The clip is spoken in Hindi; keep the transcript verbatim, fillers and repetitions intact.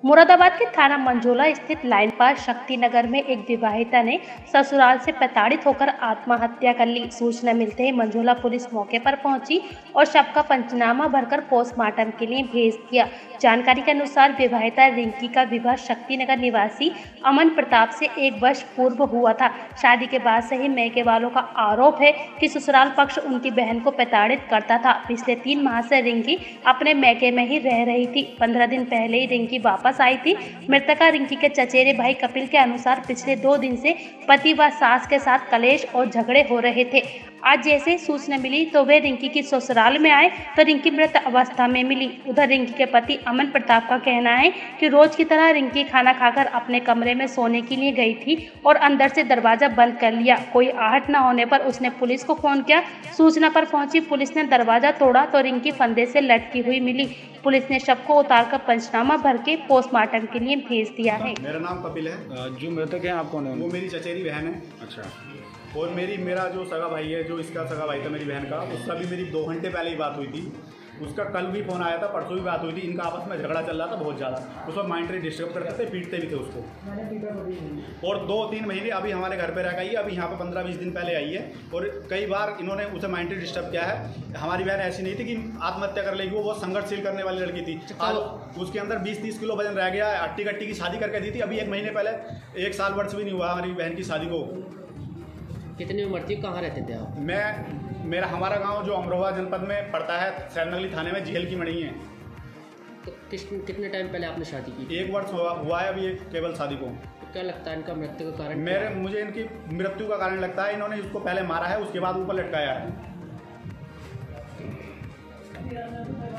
मुरादाबाद के थाना मंझोला स्थित लाइन पार शक्ति नगर में एक विवाहिता ने ससुराल से प्रताड़ित होकर आत्महत्या कर ली। सूचना मिलते ही मंझोला पुलिस मौके पर पहुंची और शव का पंचनामा भरकर पोस्टमार्टम के लिए भेज दिया। जानकारी के अनुसार विवाहिता रिंकी का विवाह शक्ति नगर निवासी अमन प्रताप से एक वर्ष पूर्व हुआ था। शादी के बाद से ही मैके वालों का आरोप है कि ससुराल पक्ष उनकी बहन को प्रताड़ित करता था। पिछले तीन माह से रिंकी अपने मैके में ही रह रही थी। पंद्रह दिन पहले ही रिंकी वापस आई थी। मृतका रिंकी के चचेरे भाई कपिल के अनुसार पिछले दो दिन से पति व सास के साथ कलेश और झगड़े हो रहे थे। आज जैसे सूचना मिली तो वे रिंकी की ससुराल में आए तो रिंकी मृत अवस्था में मिली। उधर रिंकी के पति अमन प्रताप का कहना है कि रोज की तरह रिंकी खाना खाकर अपने कमरे में सोने के लिए गई थी और अंदर से दरवाजा बंद कर लिया। कोई आहट न होने पर उसने पुलिस को फोन किया। सूचना पर पहुंची पुलिस ने दरवाजा तोड़ा तो रिंकी फंदे से लटकी हुई मिली। पुलिस ने शव को उतारकर पंचनामा भर के पोस्टमार्टम के लिए भेज दिया है। मेरा नाम कपिल है। जो मृतक है आप कौन है? वो मेरी चचेरी बहन है। अच्छा। और मेरी मेरा जो सगा भाई है, जो इसका सगा भाई था मेरी बहन का, उसका भी मेरी दो घंटे पहले ही बात हुई थी। उसका कल भी फ़ोन आया था, परसों भी बात हुई थी। इनका आपस में झगड़ा चल रहा था बहुत ज़्यादा। उस वक्त माइंडली डिस्टर्ब करते थे, पीटते भी थे उसको। और दो तीन महीने अभी हमारे घर पे रह गई है। अभी यहाँ पे पंद्रह बीस दिन पहले आई है और कई बार इन्होंने उसे माइंडली डिस्टर्ब किया है। हमारी बहन ऐसी नहीं थी कि आत्महत्या कर लेगी। वो बहुत संघर्षशील करने वाली लड़की थी। आज उसके अंदर बीस तीस किलो वजन रह गया। अट्टी कट्टी की शादी करके दी थी। अभी एक महीने पहले, एक साल वर्ष भी नहीं हुआ हमारी बहन की शादी को। कितनी उम्र थी? कहाँ रहते थे आप? मैं मेरा हमारा गांव जो अमरोहा जनपद में पड़ता है, सैनगली थाने में, झेल की मणि है। तो किस कितने टाइम पहले आपने शादी की? एक वर्ष हुआ, हुआ है अभी केवल शादी को। तो क्या लगता है इनका मृत्यु का कारण? मेरे मुझे इनकी मृत्यु का कारण लगता है इन्होंने उसको पहले मारा है, उसके बाद ऊपर लटकाया है।